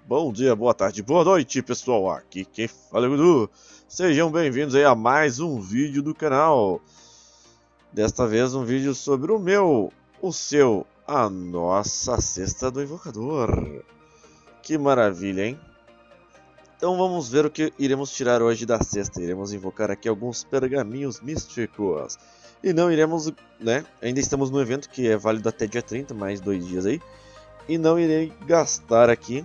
Bom dia, boa tarde, boa noite, pessoal. Aqui quem fala é o Edu. Sejam bem-vindos aí a mais um vídeo do canal. Desta vez um vídeo sobre a nossa cesta do invocador. Que maravilha, hein? Então vamos ver o que iremos tirar hoje da cesta. Iremos invocar aqui alguns pergaminhos místicos. E não iremos, né? Ainda estamos no evento que é válido até dia 30, mais 2 dias aí. E não irei gastar aqui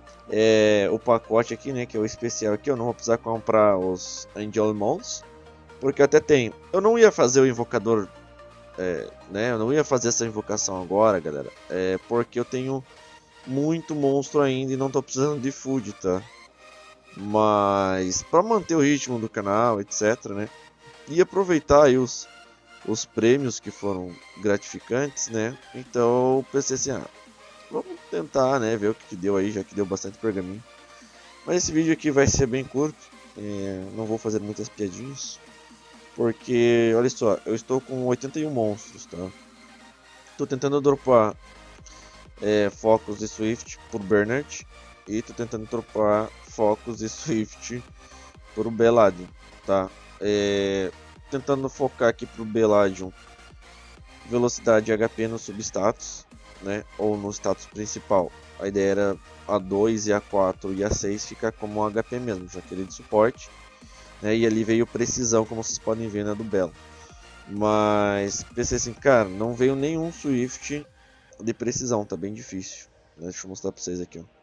o pacote aqui, né, que é o especial aqui. Eu não vou precisar comprar os Angel Mons, porque até tem. Eu não ia fazer o invocador, né, eu não ia fazer essa invocação agora, galera, porque eu tenho muito monstro ainda e não tô precisando de food, tá? Mas para manter o ritmo do canal, etc, né, e aproveitar aí os prêmios que foram gratificantes, né, então eu pensei assim, vamos tentar, né, ver o que deu aí, já que deu bastante pergaminho. Mas esse vídeo aqui vai ser bem curto, não vou fazer muitas piadinhas, porque, olha só, eu estou com 81 monstros, tá? Estou tentando dropar focos de Swift por Bernard, e estou tentando dropar focos de Swift por Beladion, tá? Tentando focar aqui pro Beladion velocidade e HP no substatus, né, ou no status principal. A ideia era a 2 e a 4 e a 6 ficar como um HP mesmo, já que ele é de suporte, né, e ali veio precisão, como vocês podem ver na do Belo. Mas pensei assim, cara, não veio nenhum Swift de precisão, tá bem difícil, né? Deixa eu mostrar pra vocês aqui, ó,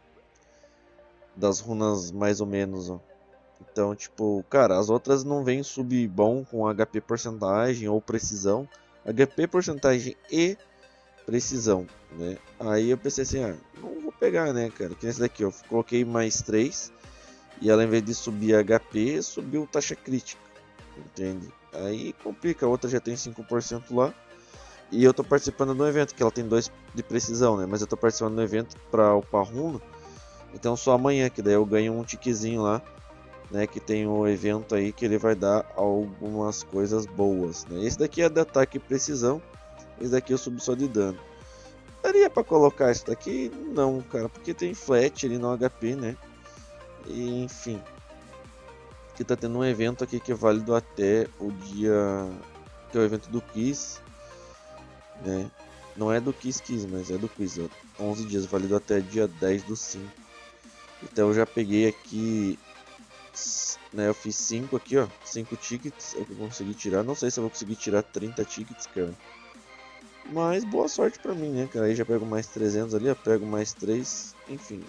das runas mais ou menos, ó. Então, tipo, cara, as outras não vêm sub bom com HP porcentagem ou precisão, HP porcentagem e precisão, né? Aí eu pensei assim, não vou pegar, né, cara? Que nesse daqui eu coloquei mais 3 e ela, em vez de subir HP, subiu taxa crítica, entende? Aí complica, a outra já tem 5% lá. E eu tô participando do evento, que ela tem 2 de precisão, né? Mas eu tô participando do evento pra upar runa, então só amanhã, que daí eu ganho um tiquezinho lá, né? Que tem o evento aí que ele vai dar algumas coisas boas, né? Esse daqui é de ataque e precisão. Esse daqui eu subo só de dano. Daria pra colocar isso daqui? Não, cara, porque tem flat ali no HP, né? E, enfim. Aqui tá tendo um evento aqui que é válido até o dia... que é o evento do Kiss, né? Não é do Kiss, mas é do Quiz. 11 dias, válido até dia 10 do 5. Então eu já peguei aqui, né? Eu fiz 5 aqui, ó. 5 tickets é o que eu consegui tirar. Não sei se eu vou conseguir tirar 30 tickets, cara. Mas boa sorte pra mim, né, cara? Aí já pego mais 300 ali, eu pego mais 3, enfim.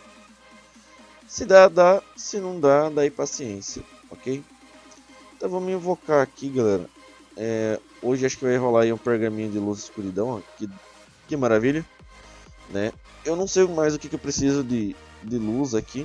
Se dá, dá. Se não dá, daí paciência, ok? Então vamos invocar aqui, galera. Hoje acho que vai rolar aí um pergaminho de luz e escuridão, ó. Que maravilha, né? Eu não sei mais o que eu preciso de luz aqui.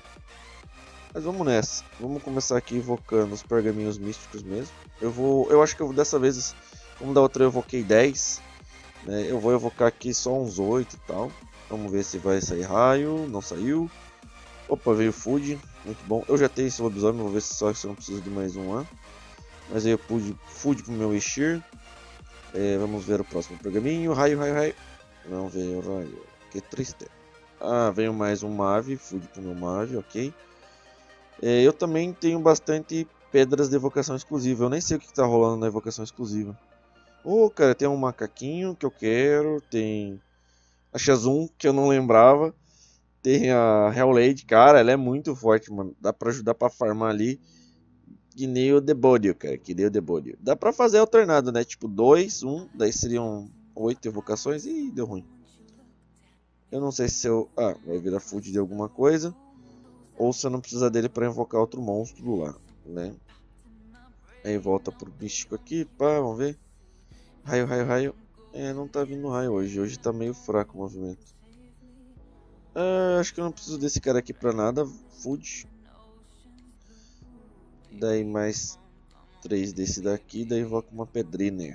Mas vamos nessa. Vamos começar aqui invocando os pergaminhos místicos mesmo. Eu acho que dessa vez, como da outra eu evoquei 10... eu vou evocar aqui só uns 8 e tal. Vamos ver se vai sair raio. Não saiu. Opa, veio food. Muito bom. Eu já tenho esse lobisomem. Vou ver se eu não preciso de mais um lá. Mas aí eu pude food pro meu Eshir. Vamos ver o próximo pergaminho. Raio. Não veio raio. Que triste. Veio mais um Mave. Food pro meu Mave, ok. Eu também tenho bastante pedras de evocação exclusiva. Eu nem sei o que tá rolando na evocação exclusiva. Cara, tem um macaquinho que eu quero, tem a Shazun que eu não lembrava, tem a Hellblade, cara, ela é muito forte, mano, dá pra ajudar pra farmar ali, que nem o Debodio, cara, que nem o Debodio. Dá pra fazer alternado, né, tipo 2, 1, daí seriam 8 evocações e deu ruim. Eu não sei se eu... vai virar food de alguma coisa, ou se eu não precisar dele pra invocar outro monstro lá, né. Aí volta pro místico aqui, pá, vamos ver. Raio. Não tá vindo raio hoje. Hoje tá meio fraco o movimento. Acho que eu não preciso desse cara aqui pra nada. Food. Daí mais 3 desse daqui. Daí invoca uma pedrina.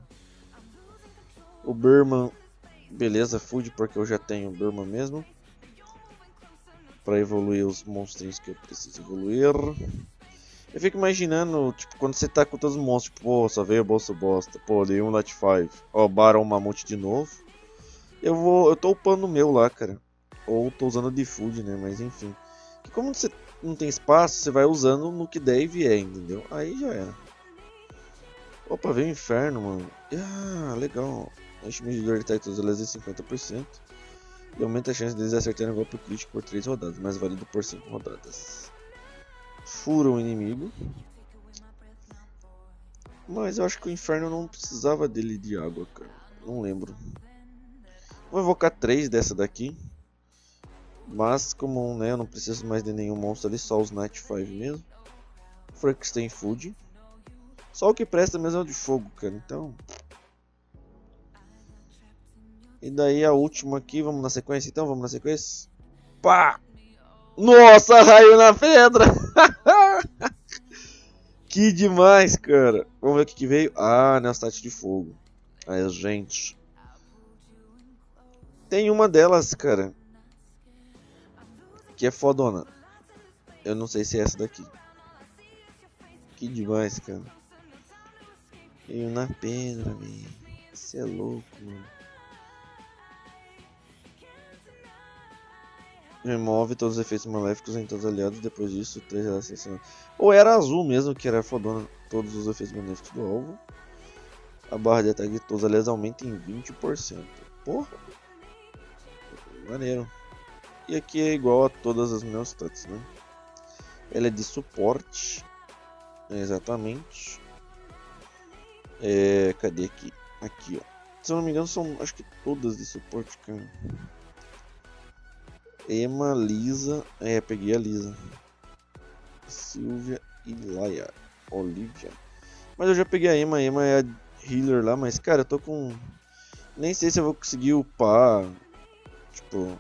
O Burman. Beleza, food, porque eu já tenho o Burman mesmo. Pra evoluir os monstrinhos que eu preciso evoluir. Eu fico imaginando, tipo, quando você tá com todos os monstros, tipo, pô, só veio a bolsa bosta, pô, dei um Lat 5, ó, Baron Mamute de novo. Eu tô upando o meu lá, cara. Ou tô usando de food, né? Mas enfim. Que como você não tem espaço, você vai usando no que der e vier, entendeu? Aí já era. Opa, veio o inferno, mano. Ah, legal. Enche o medidor de todos eles em 50%. E aumenta a chance deles acertarem um golpe crítico por 3 rodadas, mais válido por 5 rodadas. Fura o inimigo. Mas eu acho que o inferno não precisava dele de água, cara. Não lembro. Vou invocar 3 dessa daqui. Mas como, né, eu não preciso mais de nenhum monstro ali, só os Night 5 mesmo. Frankenstein Food. Só o que presta mesmo é o de fogo, cara. Então... E daí a última aqui, vamos na sequência então? Vamos na sequência? Pá! Nossa, raio na pedra! Que demais, cara! Vamos ver o que veio. Ah, Neostat de fogo. Aí, gente. Tem uma delas, cara, que é fodona. Eu não sei se é essa daqui. Que demais, cara. Veio na pedra, velho. Você é louco, mano. Remove todos os efeitos maléficos em todos os aliados. Depois disso, 3 assassinatos. Ou era azul mesmo, que era fodona. Todos os efeitos maléficos do alvo. A barra de ataque de todos os aliados aumenta em 20%. Porra. Maneiro. E aqui é igual a todas as meus stats, né? Ela é de suporte. Exatamente. Cadê aqui? Aqui, ó. Se eu não me engano, são acho que todas de suporte, cara. Emma, Lisa. Peguei a Lisa. Silvia e Laia. Olivia. Mas eu já peguei a Emma. A Emma é a healer lá. Mas, cara, eu tô com... Nem sei se eu vou conseguir upar. Tipo...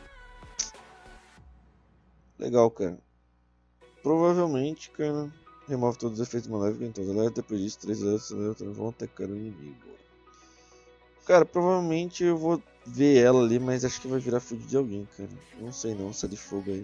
Legal, cara. Provavelmente, cara... Remove todos os efeitos maléficos. Então, depois disso, 3 alertas vão atacar o inimigo. Cara, provavelmente eu vou ver ela ali, mas acho que vai virar food de alguém, cara. Não sei não, se é de fogo aí.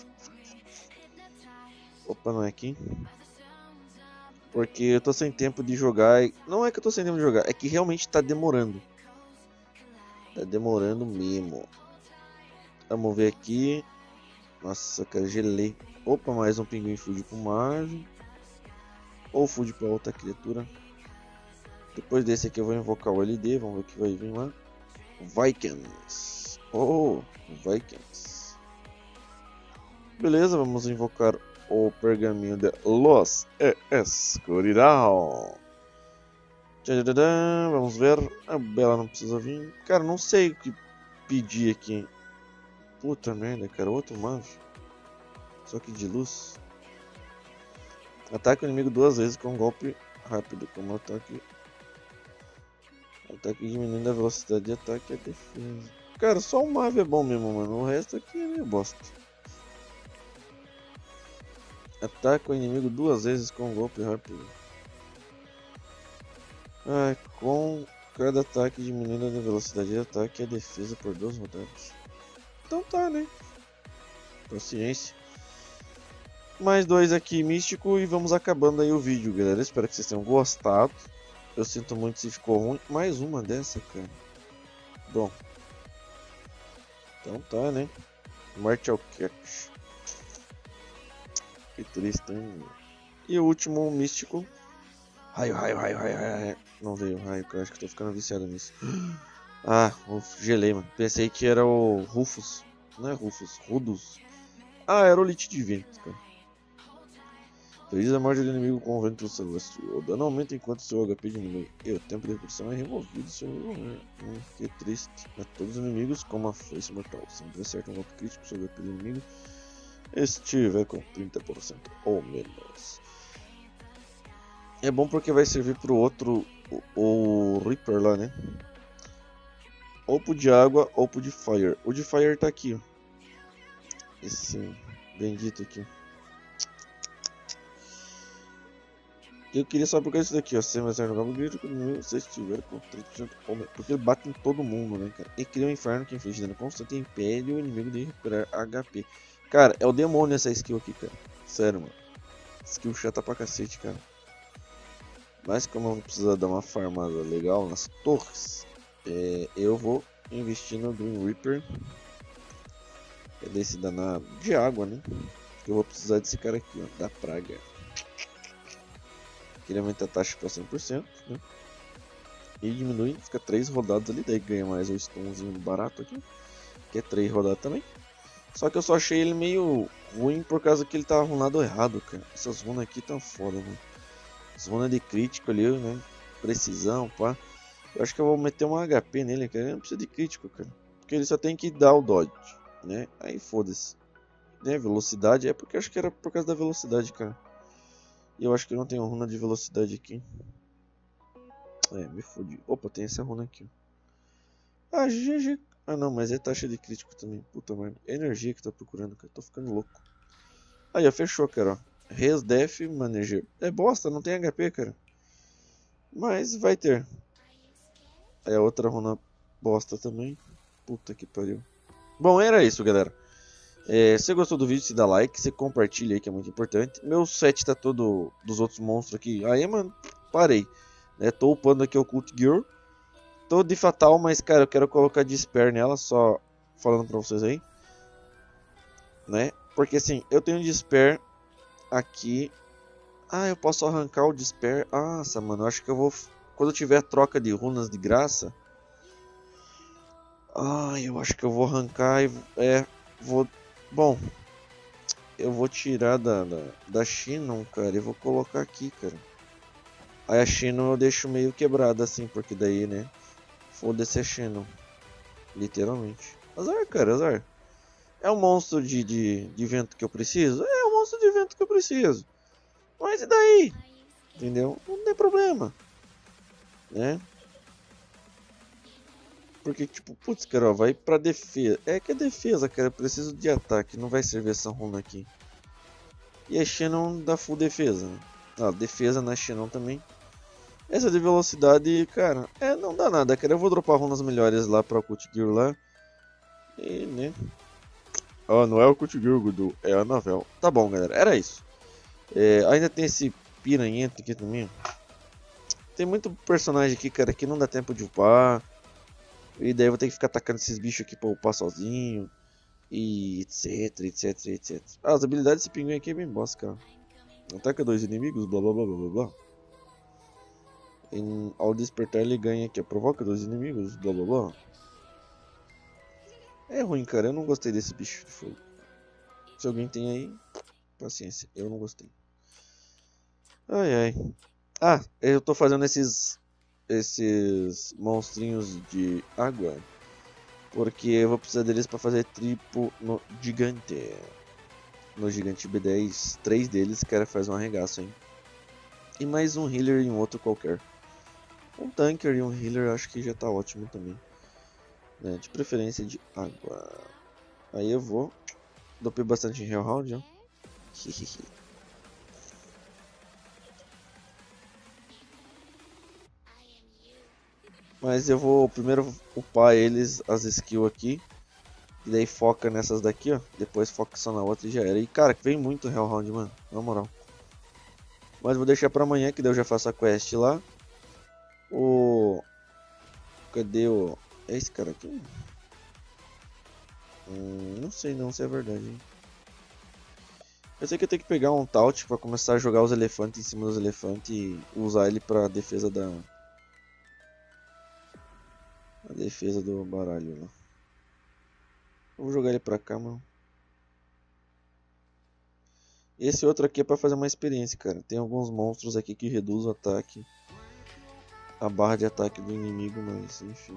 Opa, não é aqui. Porque eu tô sem tempo de jogar. Não é que eu tô sem tempo de jogar, é que realmente tá demorando. Tá demorando mesmo. Vamos ver aqui. Nossa, cara, gelei. Opa, mais um pinguim food pro Marvin. Ou food pra outra criatura. Depois desse aqui eu vou invocar o LD, vamos ver o que vai vir lá. Vikings. Oh, Vikings. Beleza, vamos invocar o pergaminho de Los Escuridão. Vamos ver. A Bela não precisa vir. Cara, não sei o que pedir aqui. Puta merda, cara. Outro mago. Só que de luz. Ataque o inimigo 2 vezes com um golpe rápido. Como ataque. Ataque diminuindo a velocidade de ataque e a defesa. Cara, só o Mave é bom mesmo, mano. O resto aqui é meio bosta. Ataca o inimigo 2 vezes com um golpe rápido. Com cada ataque diminuindo a velocidade de ataque e a defesa por 2 rodadas. Então tá, né? Paciência. Mais 2 aqui místico e vamos acabando aí o vídeo, galera. Espero que vocês tenham gostado. Eu sinto muito se ficou ruim. Mais uma dessa, cara. Bom. Então tá, né? Martial Cat. Que triste, hein? E o último místico. Raio. Não veio raio, cara. Acho que tô ficando viciado nisso. Ah, gelei, mano. Pensei que era o Rufus. Não é Rufus, Rudus. Ah, era o Lich de Vento, cara. Feliz a morte do inimigo com o vento celeste. O dano aumenta enquanto seu HP diminui. E o tempo de repetição é removido se o inimigo morrer. Que triste. A todos os inimigos, como a foice mortal. Sempre acerta um golpe crítico sobre o HP do inimigo. Estiver com 30% ou menos. É bom porque vai servir pro outro, o Reaper lá, né? Ou pro de água ou pro de Fire. O de Fire tá aqui, ó. Esse bendito aqui. Eu queria só porque isso daqui, ó. Você vai ser no grito quando você estiver com 30% ou menos. Porque ele bate em todo mundo, né, cara? E cria um inferno que inflige dano constante e impede o inimigo de recuperar HP. Cara, é o demônio essa skill aqui, cara. Sério, mano. Skill chata pra cacete, cara. Mas como eu vou precisar dar uma farmada legal nas torres, eu vou investir no Green Reaper. Cadê esse danado? De água, né? Eu vou precisar desse cara aqui, ó, da praga. Queria aumentar a taxa para 100%, né? E diminui, fica 3 rodadas ali, daí ganha mais o stunzinho barato aqui. Que é 3 rodadas também. Só que eu só achei ele meio ruim por causa que ele tá runado errado, cara. Essas runas aqui tão foda, né? As runas de crítico ali, né? Precisão, pá. Eu acho que eu vou meter um HP nele, cara. Ele não precisa de crítico, cara. Porque ele só tem que dar o dodge, né? Aí foda-se. Né? Velocidade, é porque eu acho que era por causa da velocidade, cara. E eu acho que não tem runa de velocidade aqui. É, me fodi. Opa, tem essa runa aqui. Ah, GG. Ah não, mas é taxa de crítico também. Puta merda. É energia que tá procurando, cara. Tô ficando louco. Aí, ó, fechou, cara, ó. Res Def Manager. É bosta, não tem HP, cara. Mas vai ter. Aí a outra runa bosta também. Puta que pariu. Bom, era isso, galera. Se você gostou do vídeo, se dá like, você compartilha aí, que é muito importante. Meu set tá todo dos outros monstros aqui. Aí, mano, parei. Né? Tô upando aqui o Cult Gear. Tô de Fatal, mas, cara, eu quero colocar Despair nela, só falando pra vocês aí. Né? Porque, assim, eu tenho Despair aqui. Ah, eu posso arrancar o Despair. Nossa, mano, eu acho que eu vou... Quando eu tiver troca de runas de graça... eu acho que eu vou arrancar e... vou... Bom... Eu vou tirar da Shinon, cara, e vou colocar aqui, cara. Aí a Shinon eu deixo meio quebrada, assim, porque daí, né... Foda-se a Shinon. Literalmente. Azar, cara, azar. É um monstro de vento que eu preciso? É um monstro de vento que eu preciso. Mas e daí? Entendeu? Não tem problema. Né? Porque, tipo, putz, cara, ó, vai pra defesa. É que é defesa, cara. Eu preciso de ataque. Não vai servir essa runa aqui. E a Shannon dá full defesa, né? Defesa na Shannon também. Essa de velocidade, cara, não dá nada, cara. Eu vou dropar runas melhores lá pra Cult Gear lá. E, né? Não é o Cult Gear, Gudu. É a Navel. Tá bom, galera. Era isso. Ainda tem esse piranhento aqui também. Tem muito personagem aqui, cara, que não dá tempo de upar. E daí eu vou ter que ficar atacando esses bichos aqui pra upar sozinho. E etc, etc, etc. As habilidades desse pinguim aqui é bem bosta, cara. Ataca 2 inimigos, blá blá blá blá blá. Ao despertar ele ganha aqui, provoca 2 inimigos, blá blá blá. É ruim, cara, eu não gostei desse bicho de fogo. Se alguém tem aí, paciência, eu não gostei. Ai ai. Eu tô fazendo esses monstrinhos de água. Porque eu vou precisar deles pra fazer triplo no gigante. No gigante B10, 3 deles, cara, faz um arregaço, hein. E mais um healer e um outro qualquer. Um tanker e um healer acho que já tá ótimo também. Né? De preferência de água. Aí eu vou. Dopei bastante em Hellhound, ó. Mas eu vou primeiro upar eles, as skills aqui. E daí foca nessas daqui, ó. Depois foca só na outra e já era. E cara, vem muito Hellhound, mano. Na moral. Mas vou deixar pra amanhã, que daí eu já faço a quest lá. Cadê o... É esse cara aqui? Não sei não se é verdade, hein? Eu sei que eu tenho que pegar um Taut pra começar a jogar os elefantes em cima dos elefantes e usar ele pra defesa da... A defesa do baralho lá. Eu vou jogar ele pra cá, mano. Esse outro aqui é pra fazer uma experiência, cara. Tem alguns monstros aqui que reduzem o ataque. A barra de ataque do inimigo, mas enfim.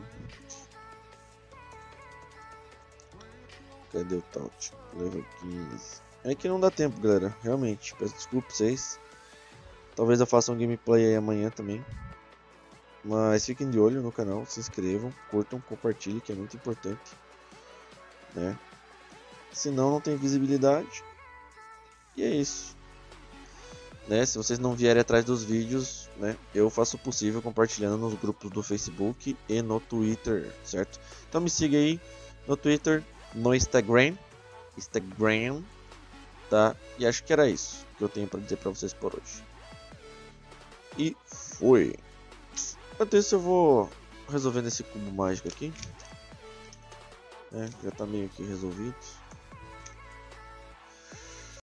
Cadê o Taut? Level 15. É que não dá tempo, galera. Realmente. Peço desculpa pra vocês. Talvez eu faça um gameplay aí amanhã também. Mas fiquem de olho no canal. Se inscrevam, curtam, compartilhem, que é muito importante. Né? Senão não tem visibilidade. E é isso. Né? Se vocês não vierem atrás dos vídeos, né? Eu faço o possível compartilhando nos grupos do Facebook e no Twitter, certo? Então me siga aí no Twitter, no Instagram, tá? E acho que era isso que eu tenho para dizer para vocês por hoje. E foi. Enquanto isso eu vou resolvendo esse cubo mágico aqui, né? Já tá meio que resolvido.